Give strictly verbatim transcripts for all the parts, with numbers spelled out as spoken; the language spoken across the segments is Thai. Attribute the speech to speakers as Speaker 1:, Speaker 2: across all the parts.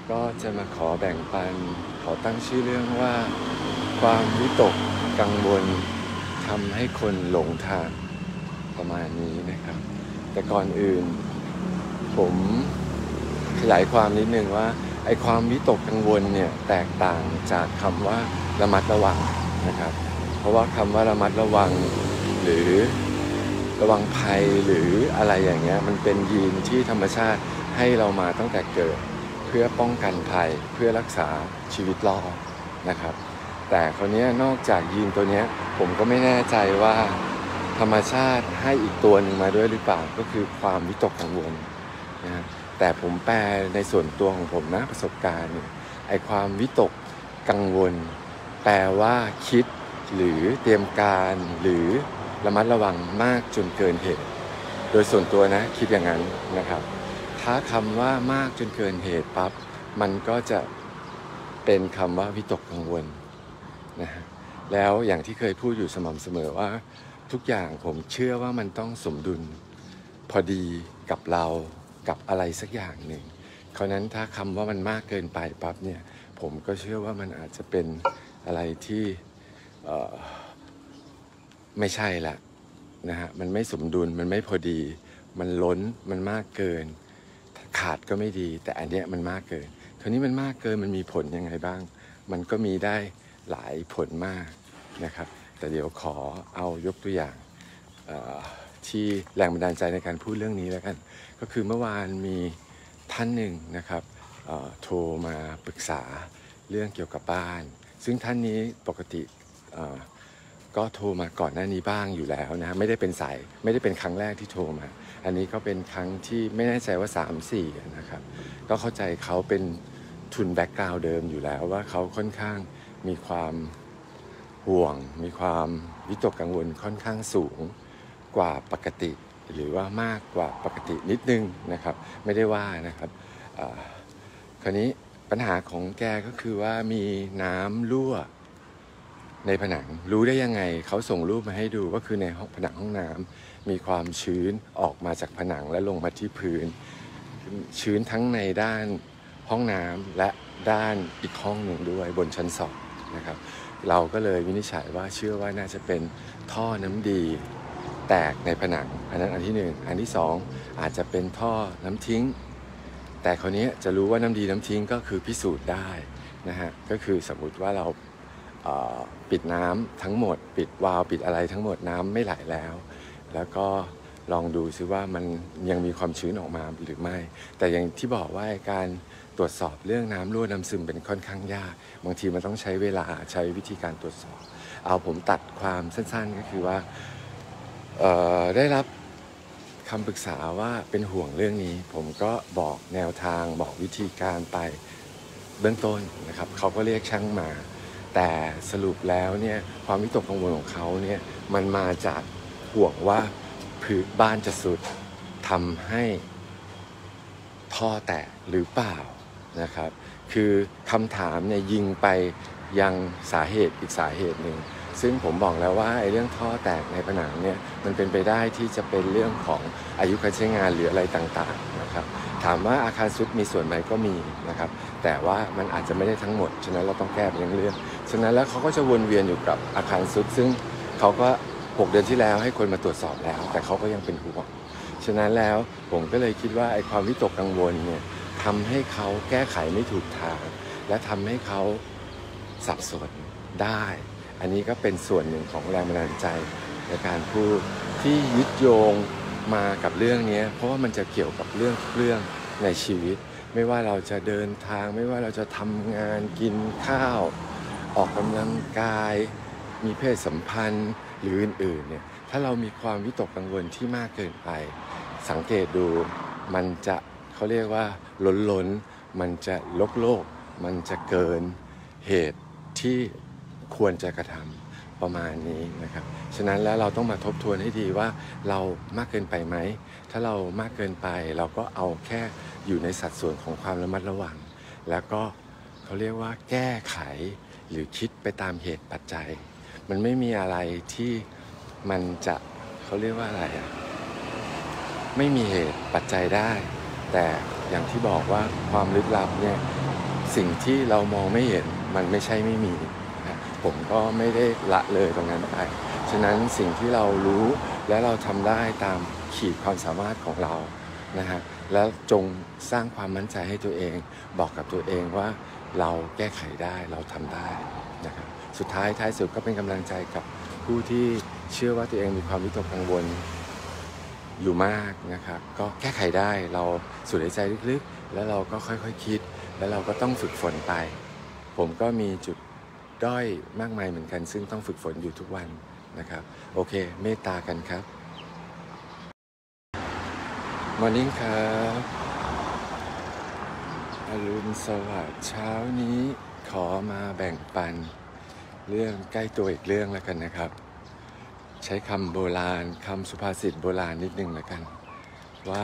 Speaker 1: ก็จะมาขอแบ่งปันขอตั้งชื่อเรื่องว่าความวิตกกังวลทำให้คนหลงทางประมาณนี้นะครับแต่ก่อนอื่นผมขยายความนิดนึงว่าไอ้ความวิตกกังวลเนี่ยแตกต่างจากคำว่าระมัดระวังนะครับเพราะว่าคำว่าระมัดระวังหรือระวังภัยหรืออะไรอย่างเงี้ยมันเป็นยีนที่ธรรมชาติให้เรามาตั้งแต่เกิดเพื่อป้องกันภัยเพื่อรักษาชีวิตรอดนะครับแต่คราวนี้นอกจากยีนตัวนี้ผมก็ไม่แน่ใจว่าธรรมชาติให้อีกตัวหนึ่งมาด้วยหรือเปล่าก็คือความวิตกกังวลนะแต่ผมแปลในส่วนตัวของผมนะประสบการณ์ไอ้ความวิตกกังวลแปลว่าคิดหรือเตรียมการหรือระมัดระวังมากจนเกินเหตุโดยส่วนตัวนะคิดอย่างนั้นนะครับถ้าคำว่ามากจนเกินเหตุปั๊บมันก็จะเป็นคำว่าวิตกกังวลนะแล้วอย่างที่เคยพูดอยู่สม่ำเสมอว่าทุกอย่างผมเชื่อว่ามันต้องสมดุลพอดีกับเรากับอะไรสักอย่างหนึ่งเพราะนั้นถ้าคำว่ามันมากเกินไปปั๊บเนี่ยผมก็เชื่อว่ามันอาจจะเป็นอะไรที่ไม่ใช่ละนะฮะมันไม่สมดุลมันไม่พอดีมันล้นมันมากเกินขาดก็ไม่ดีแต่อันเนี้ยมันมากเกินคราวนี้มันมากเกินมันมีผลยังไงบ้างมันก็มีได้หลายผลมากนะครับแต่เดี๋ยวขอเอายกตัวอย่างที่แรงบันดาลใจในการพูดเรื่องนี้แล้วกันก็คือเมื่อวานมีท่านหนึ่งนะครับโทรมาปรึกษาเรื่องเกี่ยวกับบ้านซึ่งท่านนี้ปกติก็โทรมาก่อนหน้านี้บ้างอยู่แล้วนะไม่ได้เป็นสายไม่ได้เป็นครั้งแรกที่โทรมาอันนี้ก็เป็นครั้งที่ไม่แน่ใจว่า สาม สี่ นะครับก็เข้าใจเขาเป็นทุนแบ็กกราวด์เดิมอยู่แล้วว่าเขาค่อนข้างมีความห่วงมีความวิตกกังวลค่อนข้างสูงกว่าปกติหรือว่ามากกว่าปกตินิดนึงนะครับไม่ได้ว่านะครับคราวนี้ปัญหาของแกก็คือว่ามีน้ำรั่วในผนังรู้ได้ยังไงเขาส่งรูปมาให้ดูก็คือในห้องผนังห้องน้ำมีความชื้นออกมาจากผนังและลงมาที่พื้นชื้นทั้งในด้านห้องน้ำและด้านอีกห้องหนึ่งด้วยบนชั้นสองนะครับเราก็เลยวินิจฉัยว่าเชื่อว่าน่าจะเป็นท่อน้ำดีแตกในผนังอันนั้นอันที่หนึ่งอันที่สองอาจจะเป็นท่อน้ำทิ้งแต่คราวนี้จะรู้ว่าน้ำดีน้ำทิ้งก็คือพิสูจน์ได้นะฮะก็คือสมมุติว่าเราปิดน้ำทั้งหมดปิดวาล์วปิดอะไรทั้งหมดน้ำไม่ไหลแล้วแล้วก็ลองดูซิว่ามันยังมีความชื้นออกมาหรือไม่แต่อย่างที่บอกว่าการตรวจสอบเรื่องน้ำรั่วน้ำซึมเป็นค่อนข้างยากบางทีมันต้องใช้เวลาใช้วิธีการตรวจสอบเอาผมตัดความสั้นๆก็คือว่าได้รับคำปรึกษาว่าเป็นห่วงเรื่องนี้ผมก็บอกแนวทางบอกวิธีการไปเบื้องต้นนะครับเขาก็เรียกช่างมาแต่สรุปแล้วเนี่ยความวิตกกังวลของเขาเนี่ยมันมาจากห่วงว่าพื้นบ้านจะสุดทำให้ท่อแตกหรือเปล่านะครับคือคำถามเนี่ยยิงไปยังสาเหตุอีกสาเหตุหนึ่งซึ่งผมบอกแล้วว่าไอ้เรื่องท่อแตกในผนังเนี่ยมันเป็นไปได้ที่จะเป็นเรื่องของอายุการใช้งานหรืออะไรต่างๆนะครับถามว่าอาคารซุดมีส่วนไหมก็มีนะครับแต่ว่ามันอาจจะไม่ได้ทั้งหมดฉะนั้นเราต้องแก้ไปเรื่องๆฉะนั้นแล้วเขาก็จะวนเวียนอยู่กับอาคารซุดซึ่งเขาก็หกเดือนที่แล้วให้คนมาตรวจสอบแล้วแต่เขาก็ยังเป็นห่วงฉะนั้นแล้วผมก็เลยคิดว่าไอ้ความวิตกกังวลเนี่ยทำให้เขาแก้ไขไม่ถูกทางและทำให้เขาสับสนได้อันนี้ก็เป็นส่วนหนึ่งของแรงบันดาลใจในการพูดที่ยึดโยงมากับเรื่องนี้เพราะว่ามันจะเกี่ยวกับเรื่องเรื่องในชีวิตไม่ว่าเราจะเดินทางไม่ว่าเราจะทำงานกินข้าวออกกำลังกายมีเพศสัมพันธ์หรืออื่นๆเนี่ยถ้าเรามีความวิตกกังวลที่มากเกินไปสังเกตดูมันจะเขาเรียกว่าล้นล้นมันจะลกโลกมันจะเกินเหตุที่ควรจะกระทำประมาณนี้นะครับฉะนั้นแล้วเราต้องมาทบทวนให้ดีว่าเรามากเกินไปไหมถ้าเรามากเกินไปเราก็เอาแค่อยู่ในสัดส่วนของความระมัดระวังแล้วก็เขาเรียกว่าแก้ไขหรือคิดไปตามเหตุปัจจัยมันไม่มีอะไรที่มันจะเขาเรียกว่าอะไรอ่ะไม่มีเหตุปัจจัยได้แต่อย่างที่บอกว่าความลึกลับเนี่ยสิ่งที่เรามองไม่เห็นมันไม่ใช่ไม่มีนะผมก็ไม่ได้ละเลยตรงนั้นไปฉะนั้นสิ่งที่เรารู้และเราทำได้ตามขีดความสามารถของเรานะฮะแล้วจงสร้างความมั่นใจให้ตัวเองบอกกับตัวเองว่าเราแก้ไขได้เราทำได้นะครับสุดท้ายท้ายสุดก็เป็นกำลังใจกับผู้ที่เชื่อว่าตัวเองมีความวิตกกังวลอยู่มากนะครับก็แก้ไขได้เราสูดหายใจลึกๆแล้วเราก็ค่อยๆ ค, คิดแล้วเราก็ต้องฝึกฝนไปผมก็มีจุดด้อยมากมายเหมือนกันซึ่งต้องฝึกฝนอยู่ทุกวันนะครับโอเคเมตตากันครับมอร์นิ่งครับอรุณสวัสดิ์เช้านี้ขอมาแบ่งปันเรื่องใกล้ตัวอีกเรื่องแล้วกันนะครับใช้คำโบราณคำสุภาษิตโบราณนิดนึงแล้วกันว่า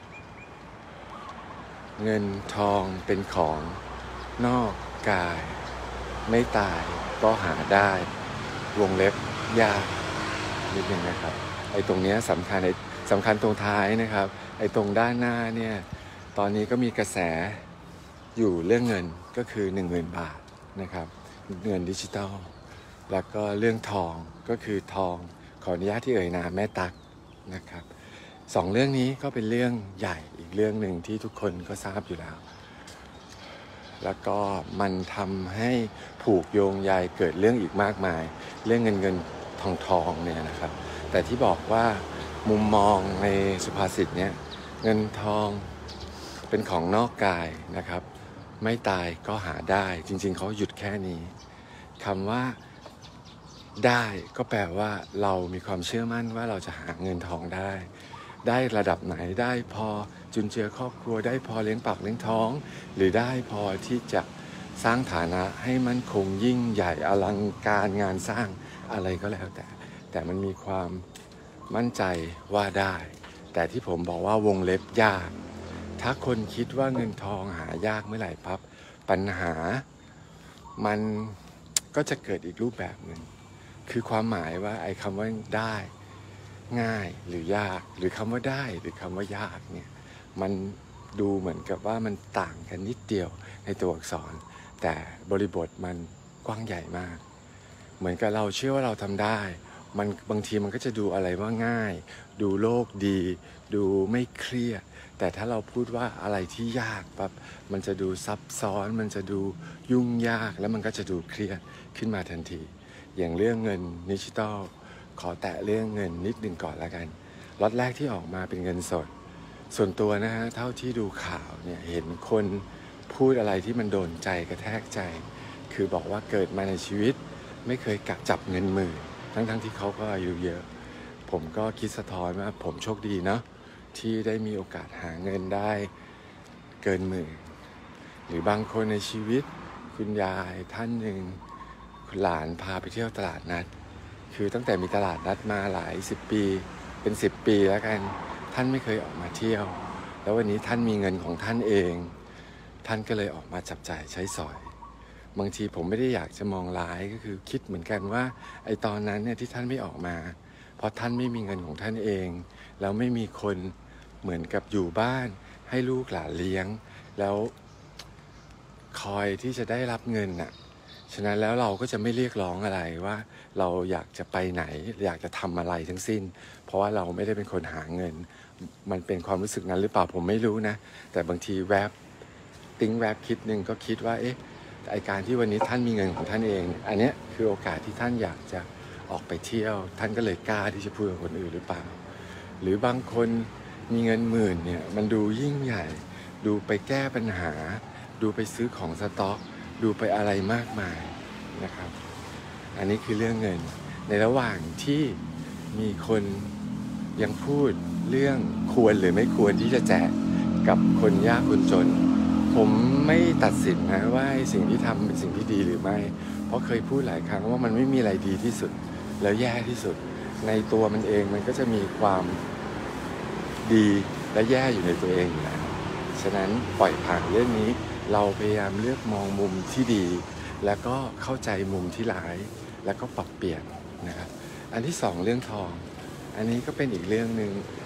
Speaker 1: เงินทองเป็นของนอกกายไม่ตายก็หาได้วงเล็บยากนิดนึงนะครับไอ้ตรงนี้สำคัญไอ้สำคัญตรงท้ายนะครับไอ้ตรงด้านหน้าเนี่ยตอนนี้ก็มีกระแสอยู่เรื่องเงินก็คือหนึ่งหมื่นบาทนะครับเงินดิจิตอลแล้วก็เรื่องทองก็คือทองขออนุญาตที่เอ่ยนามแม่ตักนะครับสองเรื่องนี้ก็เป็นเรื่องใหญ่อีกเรื่องหนึ่งที่ทุกคนก็ทราบอยู่แล้วแล้วก็มันทำให้ผูกโยงใยเกิดเรื่องอีกมากมายเรื่องเงินเงินทองทองเนี่ยนะครับแต่ที่บอกว่ามุมมองในสุภาษิตเนี่ยเงินทองเป็นของนอกกายนะครับไม่ตายก็หาได้จริงๆเขาหยุดแค่นี้คำว่าได้ก็แปลว่าเรามีความเชื่อมั่นว่าเราจะหาเงินทองได้ได้ระดับไหนได้พอจุนเจือครอบครัวได้พอเลี้ยงปากเลี้ยงท้องหรือได้พอที่จะสร้างฐานะให้มั่นคงยิ่งใหญ่อลังการงานสร้างอะไรก็แล้วแต่แต่มันมีความมั่นใจว่าได้แต่ที่ผมบอกว่าวงเล็บยากถ้าคนคิดว่าเงินทองหายากเมื่อไหร่ปั๊บปัญหามันก็จะเกิดอีกรูปแบบหนึ่งคือความหมายว่าไอ้คำว่าได้ง่ายหรือยากหรือคำว่าได้หรือคำว่ายากเนี่ยมันดูเหมือนกับว่ามันต่างกันนิดเดียวในตัวอักษรแต่บริบทมันกว้างใหญ่มากเหมือนกับเราเชื่อว่าเราทำได้มันบางทีมันก็จะดูอะไรว่าง่ายดูโลกดีดูไม่เครียดแต่ถ้าเราพูดว่าอะไรที่ยากปั๊บมันจะดูซับซ้อนมันจะดูยุ่งยากแล้วมันก็จะดูเครียดขึ้นมาทันทีอย่างเรื่องเงินดิจิตอลขอแตะเรื่องเงินนิดนึงก่อนละกันล็อตแรกที่ออกมาเป็นเงินสดส่วนตัวนะฮะเท่าที่ดูข่าวเนี่ยเห็นคนพูดอะไรที่มันโดนใจกระแทกใจคือบอกว่าเกิดมาในชีวิตไม่เคยกักจับเงินหมื่นทั้งๆ ท, ที่เขาก็อายุเยอะผมก็คิดสะท้อนว่าผมโชคดีเนาะที่ได้มีโอกาสหาเงินได้เกินหมื่นหรือบางคนในชีวิตคุณยายท่านหนึ่งคุณหลานพาไปเที่ยวตลาดนัดคือตั้งแต่มีตลาดนัดมาหลายสิบปีเป็นสิบปีแล้วกันท่านไม่เคยออกมาเที่ยวแล้ววันนี้ท่านมีเงินของท่านเองท่านก็เลยออกมาจับจ่ายใช้สอยบางทีผมไม่ได้อยากจะมองร้ายก็คือคิดเหมือนกันว่าไอ้ตอนนั้นเนี่ยที่ท่านไม่ออกมาเพราะท่านไม่มีเงินของท่านเองแล้วไม่มีคนเหมือนกับอยู่บ้านให้ลูกหลานเลี้ยงแล้วคอยที่จะได้รับเงินน่ะฉะนั้นแล้วเราก็จะไม่เรียกร้องอะไรว่าเราอยากจะไปไหนอยากจะทำอะไรทั้งสิ้นเพราะว่าเราไม่ได้เป็นคนหาเงินมันเป็นความรู้สึกนั้นหรือเปล่าผมไม่รู้นะแต่บางทีแวบติ้งแวบคิดนึงก็คิดว่าเอ๊ะไอ้การที่วันนี้ท่านมีเงินของท่านเองอันนี้คือโอกาสที่ท่านอยากจะออกไปเที่ยวท่านก็เลยกล้าที่จะพูดกับคนอื่นหรือเปล่าหรือบางคนมีเงินหมื่นเนี่ยมันดูยิ่งใหญ่ดูไปแก้ปัญหาดูไปซื้อของสต็อกดูไปอะไรมากมายนะครับอันนี้คือเรื่องเงินในระหว่างที่มีคนยังพูดเรื่องควรหรือไม่ควรที่จะแจกกับคนยากคนจนผมไม่ตัดสินนะว่าสิ่งที่ทำเป็นสิ่งที่ดีหรือไม่เพราะเคยพูดหลายครั้งว่ามันไม่มีอะไรดีที่สุดแล้วแย่ที่สุดในตัวมันเองมันก็จะมีความดีและแย่อยู่ในตัวเองอยู่แล้วฉะนั้นปล่อยผ่านเรื่องนี้เราพยายามเลือกมองมุมที่ดีแล้วก็เข้าใจมุมที่ร้ายแล้วก็ปรับเปลี่ยนนะครับอันที่สองเรื่องทองอันนี้ก็เป็นอีกเรื่องหนึ่ง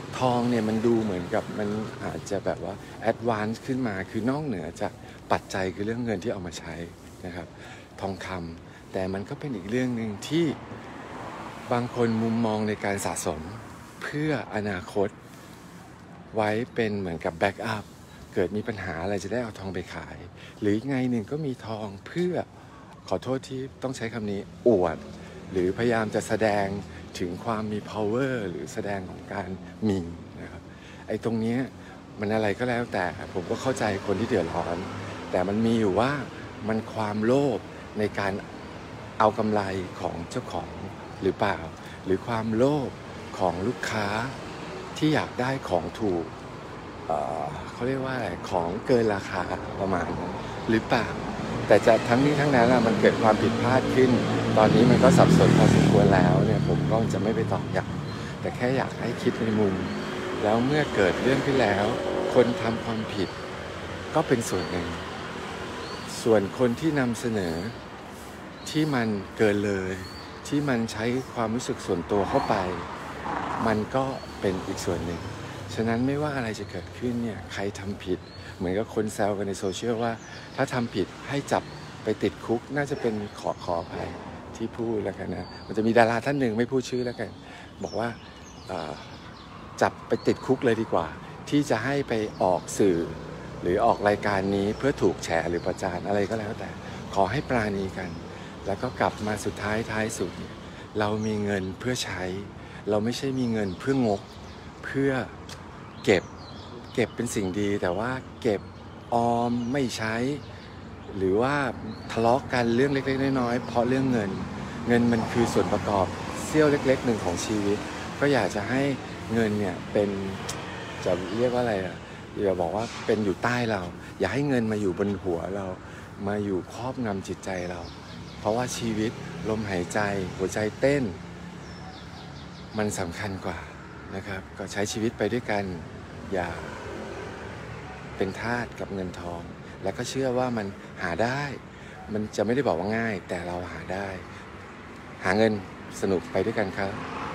Speaker 1: ทองเนี่ยมันดูเหมือนกับมันอาจจะแบบว่าแอดวานซ์ขึ้นมาคือนอกเหนือจากปัจจัยคือเรื่องเงินที่เอามาใช้นะครับทองคำแต่มันก็เป็นอีกเรื่องหนึ่งที่บางคนมุมมองในการสะสมเพื่ออนาคตไว้เป็นเหมือนกับแบ็กอัพเกิดมีปัญหาอะไรจะได้เอาทองไปขายหรือไงหนึ่งก็มีทองเพื่อขอโทษที่ต้องใช้คำนี้อวดหรือพยายามจะแสดงถึงความมี power หรือแสดงของการมีนะครับไอ้ตรงนี้มันอะไรก็แล้วแต่ผมก็เข้าใจคนที่เดือดร้อนแต่มันมีอยู่ว่ามันความโลภในการเอากำไรของเจ้าของหรือเปล่าหรือความโลภของลูกค้าที่อยากได้ของถูก เอ่อเขาเรียกว่าอะไรของเกินราคาประมาณนั้นหรือเปล่าแต่จะทั้งนี้ทั้งนั้นมันเกิดความผิดพลาดขึ้นตอนนี้มันก็สับสนพอสมควรแล้วเนี่ยผมก็จะไม่ไปตอกย้ำแต่แค่อยากให้คิดในมุมแล้วเมื่อเกิดเรื่องขึ้นแล้วคนทำความผิดก็เป็นส่วนหนึ่งส่วนคนที่นำเสนอที่มันเกินเลยที่มันใช้ความรู้สึกส่วนตัวเข้าไปมันก็เป็นอีกส่วนหนึ่งฉะนั้นไม่ว่าอะไรจะเกิดขึ้นเนี่ยใครทำผิดเหมือนกับคนแซวกันในโซเชียลว่าถ้าทำผิดให้จับไปติดคุกน่าจะเป็นขอขออภัยที่พูดแล้วกันนะมันจะมีดาราท่านหนึ่งไม่พูดชื่อแล้วกันบอกว่าจับไปติดคุกเลยดีกว่าที่จะให้ไปออกสื่อหรือออกรายการนี้เพื่อถูกแฉหรือประจานอะไรก็แล้วแต่ขอให้ปราณีกันแล้วก็กลับมาสุดท้ายท้ายสุดเรามีเงินเพื่อใช้เราไม่ใช่มีเงินเพื่องกเพื่อเก็บเก็บเป็นสิ่งดีแต่ว่าเก็บออมไม่ใช้หรือว่าทะเลาะกันเรื่องเล็กๆน้อยๆเพราะเรื่องเงินเงินมันคือส่วนประกอบเสี้ยวเล็กๆหนึ่งของชีวิตก็อยากจะให้เงินเนี่ยเป็นจะเรียกว่าอะไรอ่ะอย่าบอกว่าเป็นอยู่ใต้เราอย่าให้เงินมาอยู่บนหัวเรามาอยู่ครอบงำจิตใจเราเพราะว่าชีวิตลมหายใจหัวใจเต้นมันสำคัญกว่านะครับก็ใช้ชีวิตไปด้วยกันอย่าเป็นทาสกับเงินทองและก็เชื่อว่ามันหาได้มันจะไม่ได้บอกว่าง่ายแต่เราหาได้หาเงินสนุกไปด้วยกันครับ